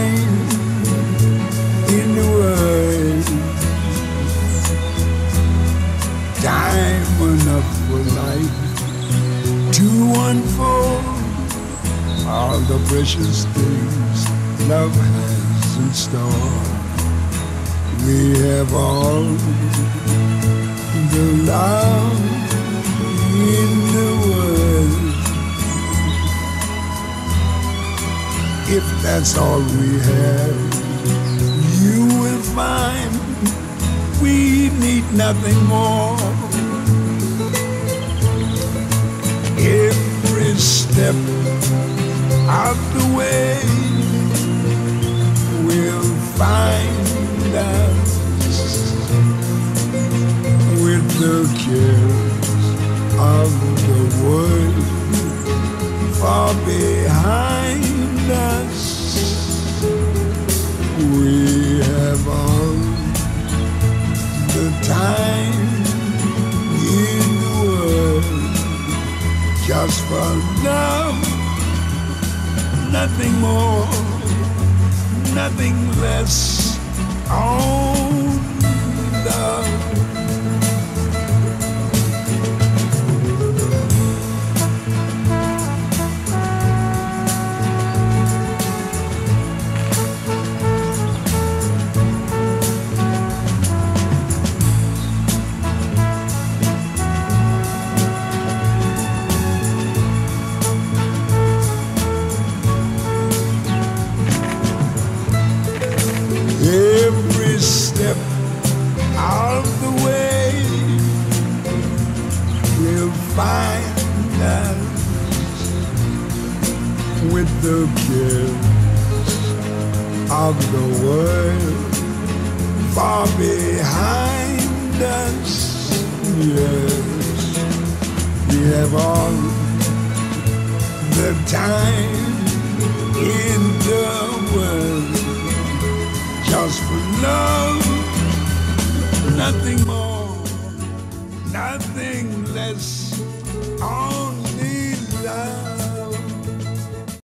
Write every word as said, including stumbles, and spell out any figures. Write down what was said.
time in the world, time enough for life to unfold all the precious things love has in store. We have all the love in the world. If that's all we have, you will find we need nothing more. Every step of the way will find us with the cares of the world far behind us. We have all the time in the world just for love, nothing more, nothing less. Oh, love. Every step of the way will find us with the cares of the world far behind us. Yes, we have all the time in the world just for love, nothing more, nothing less. Oh,